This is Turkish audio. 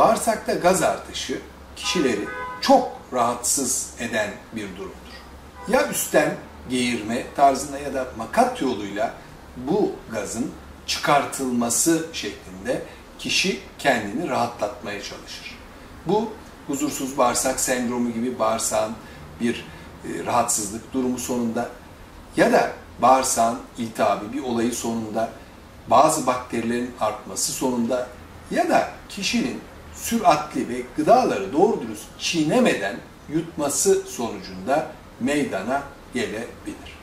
Bağırsakta gaz artışı kişileri çok rahatsız eden bir durumdur. Ya üstten geğirme tarzında ya da makat yoluyla bu gazın çıkartılması şeklinde kişi kendini rahatlatmaya çalışır. Bu huzursuz bağırsak sendromu gibi bağırsağın bir rahatsızlık durumu sonunda ya da bağırsağın iltihabi bir olayı sonunda, bazı bakterilerin artması sonunda ya da kişinin süratli ve gıdaları doğru dürüst çiğnemeden yutması sonucunda meydana gelebilir.